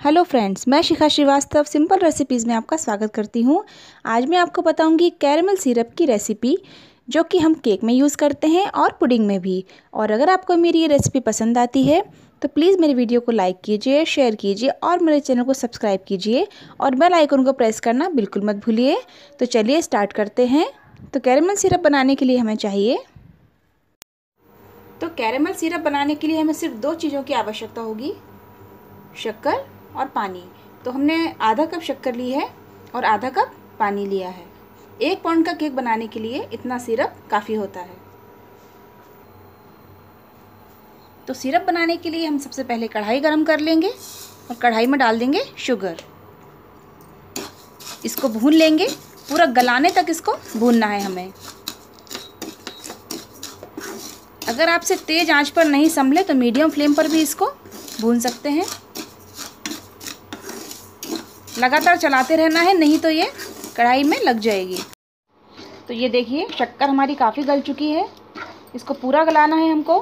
Hello friends, मैं शिखा Srivastava simple recipes में आपका स्वागत करती हूँ। आज मैं आपको बताऊँगी कैरेमल सिरप की रेसिपी, जो कि हम केक में यूज़ करते हैं और पुडिंग में भी। और अगर आपको मेरी ये रेसिपी पसंद आती है तो प्लीज़ मेरे वीडियो को लाइक कीजिए, शेयर कीजिए और मेरे चैनल को सब्सक्राइब कीजिए और बेल आइकन को प्रेस करना बिल्कुल मत भूलिए। तो चलिए स्टार्ट करते हैं। तो कैरेमल सिरप बनाने के लिए हमें चाहिए कैरेमल सिरप बनाने के लिए हमें सिर्फ 2 चीज़ों की आवश्यकता होगी, शक्कर और पानी। तो हमने आधा कप शक्कर ली है और आधा कप पानी लिया है। 1 पाउंड का केक बनाने के लिए इतना सिरप काफ़ी होता है। तो सिरप बनाने के लिए हम सबसे पहले कढ़ाई गरम कर लेंगे और कढ़ाई में डाल देंगे शुगर। इसको भून लेंगे, पूरा गलाने तक इसको भूनना है हमें। अगर आपसे तेज़ आंच पर नहीं संभले तो मीडियम फ्लेम पर भी इसको भून सकते हैं। लगातार चलाते रहना है, नहीं तो ये कढ़ाई में लग जाएगी। तो ये देखिए शक्कर हमारी काफ़ी गल चुकी है, इसको पूरा गलाना है हमको।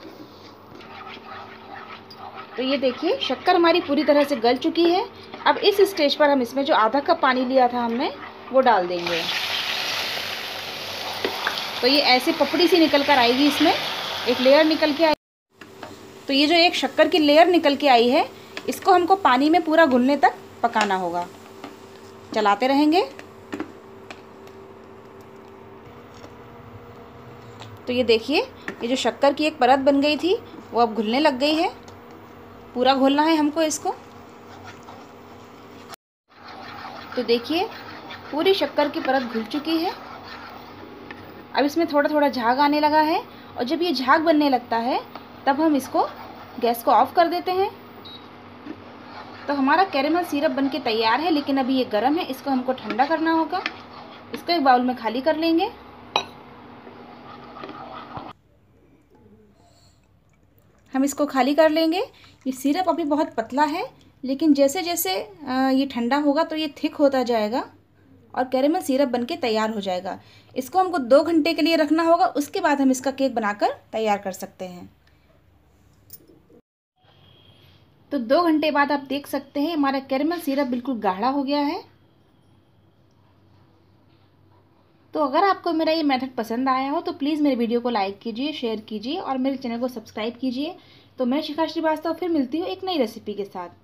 तो ये देखिए शक्कर हमारी पूरी तरह से गल चुकी है। अब इस स्टेज पर हम इसमें जो आधा कप पानी लिया था हमने वो डाल देंगे। तो ये ऐसे पपड़ी सी निकल कर आएगी, इसमें एक लेयर निकल के आई। तो ये जो एक शक्कर की लेयर निकल के आई है, इसको हमको पानी में पूरा घुलने तक पकाना होगा। चलाते रहेंगे। तो ये देखिए ये जो शक्कर की एक परत बन गई थी वो अब घुलने लग गई है। पूरा घोलना है हमको इसको। तो देखिए पूरी शक्कर की परत घुल चुकी है। अब इसमें थोड़ा थोड़ा झाग आने लगा है और जब ये झाग बनने लगता है तब हम इसको गैस को ऑफ कर देते हैं। तो हमारा कैरेमल सिरप बनके तैयार है, लेकिन अभी ये गर्म है, इसको हमको ठंडा करना होगा। इसको एक बाउल में खाली कर लेंगे। हम इसको खाली कर लेंगे। ये सिरप अभी बहुत पतला है, लेकिन जैसे जैसे ये ठंडा होगा तो ये थिक होता जाएगा और कैरेमल सिरप बनके तैयार हो जाएगा। इसको हमको 2 घंटे के लिए रखना होगा, उसके बाद हम इसका केक बनाकर तैयार कर सकते हैं। तो 2 घंटे बाद आप देख सकते हैं हमारा कैरेमल सिरप बिल्कुल गाढ़ा हो गया है। तो अगर आपको मेरा ये मेथड पसंद आया हो तो प्लीज़ मेरे वीडियो को लाइक कीजिए, शेयर कीजिए और मेरे चैनल को सब्सक्राइब कीजिए। तो मैं शिखा श्रीवास्तव फिर मिलती हूँ एक नई रेसिपी के साथ।